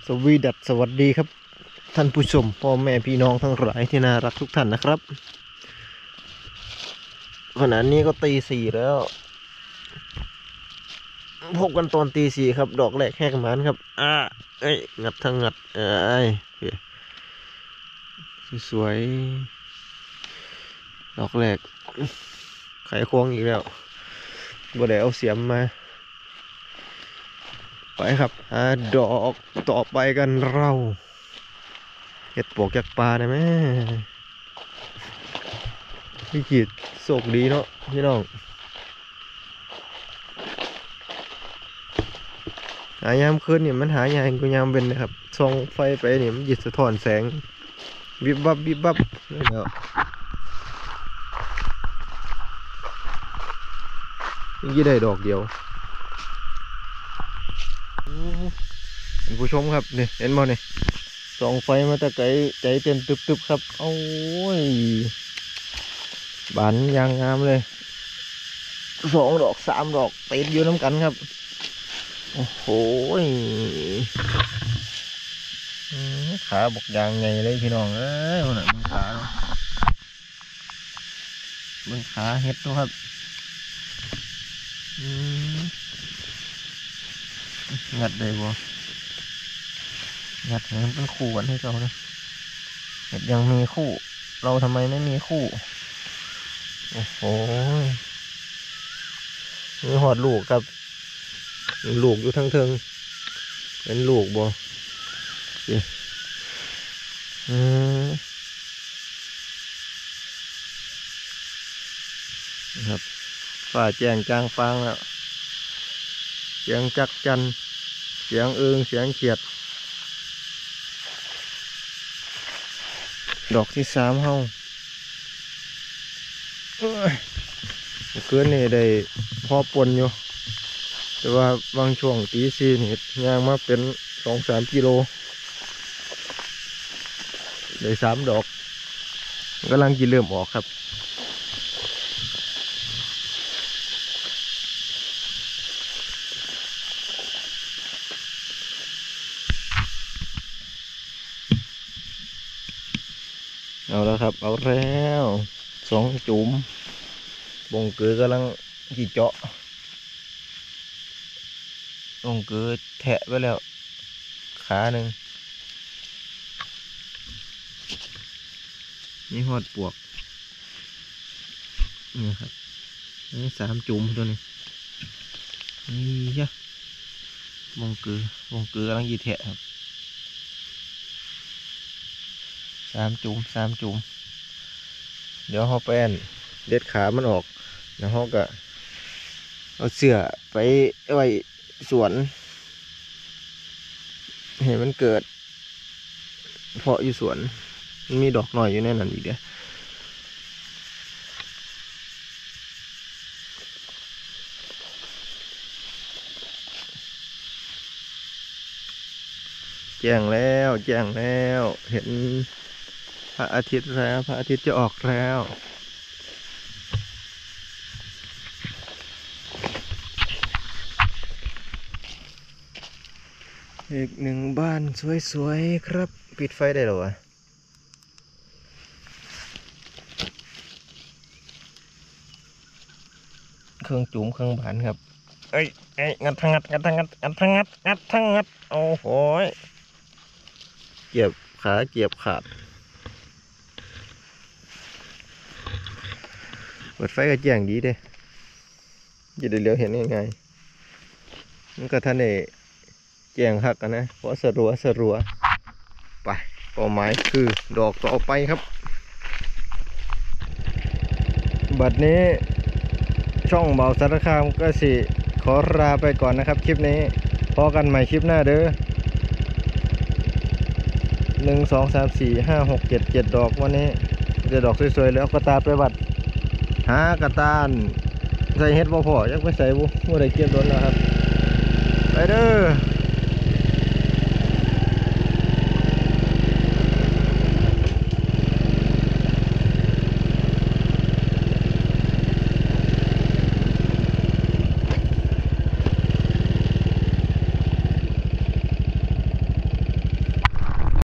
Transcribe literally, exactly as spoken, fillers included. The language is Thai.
สวีดัสสวัสดีครับท่านผู้ชมพ่อแม่พี่น้องทั้งหลายที่น่ารักทุกท่านนะครับขณะนี้ก็ตีสี่แล้วพบกันตอนตีสี่ครับดอกแรกแหกหมานครับอ่าเอ้ยงัดทั้งงัดเอ้ยสวยดอกแรกไขควงอีกแล้วบ่ได้เอาเสียมมาไปครับหาดอกต่อไปกันเราเห็ดปวกจากปลาได้ไหมพี่ขีดโชคดีเนาะพี่น้องหายามคืนเนี่ยมันหายากกว่ายามเป็นนะครับส่องไฟไปเนี่ยมันหยิบสะท้อนแสงวิบวับวิบวับนี่แล้วยี่ได้ดอกเดียวผู้ชมครับนี่เห็นบ่เนี่ยส่องไฟมาตะไกใจเต้นตึบๆครับโอ้ยบานยางงามเลยสองดอกสามดอกติดอยู่น้ำกันครับโอ้โหขาบกยางไงเลยพี่น้องเอ้ยมันมึงขามึงขาเห็ดด้วยครับงัดได้บ่งัดให้มันเป็นคู่กันให้เรานะเห็ดยังมีคู่เราทำไมไม่มีคู่โอ้โหมีหอดลูกครับลูกอยู่ทั้งเทิงเป็นลูกบ่อืมครับฝ่าแจงจางฟางแล้วเสียงจักจันเสียงเอิงเสียงเขียดดอกที่สามเฮาเกินนี่ได้พอปนอยู่แต่ว่าบางช่วงตีสี่นี่ย่างมาเป็นสองสามกิโลได้สามดอกกำลังกินเริ่มออกครับเอาแล้วครับเอาแล้วสองจุ่มบงเกือกำลังกี่เจาะบงเกือแทะไปแล้วขาหนึ่งนี่หอดปวกนี่ครับนี่สามจุ่มตัวนี้นี่จ้ะบงเกือบงเกือกำลังกี่แทะครับสามจุ่มสามจุ่มเดี๋ยวเขาแป้นเด็ดขามันออกแล้วเขาก็เอาเสื้อไปไว้สวนเห็นมันเกิดเพาะอยู่สวนมันมีดอกหน่อยอยู่ในนั้นอีกเด้อแจ้งแล้วแจ้งแล้วเห็นพระอาทิตย์แล้วพระอาทิตย์จะออกแล้วอีกหนึ่งบ้านสวยๆครับปิดไฟได้หรอวะเครื่องจุ่มเครื่องบานครับเอ้ยเอ้ยงัดทั้งงัดงัดทั้งงัดงัดทั้งงัดงัดทั้งงัดโอ้โหเกียบขาเกียบขาดเปิดไฟก็แจ้งดีเด้จะได้เลี้ยวเห็นง่ายๆมันก็ท่านเอแจ้งหักกันนะเพราะสรัวสรัวไปเป้าหมายคือดอกต่อไปครับบัดนี้ช่องเบาสารคามก็สิขอลาไปก่อนนะครับคลิปนี้พอกันใหม่คลิปหน้าเด้อหนึ่งสองสามสี่ห้าหกเจ็ดเจ็ดดอกวันนี้จะดอกสวยๆแล้วกระตาไปบัดหากระตาใส่เห็ดบ่พอยังไปใส่บุบ่ได้เก็บโดนแล้วครับไปเด้อ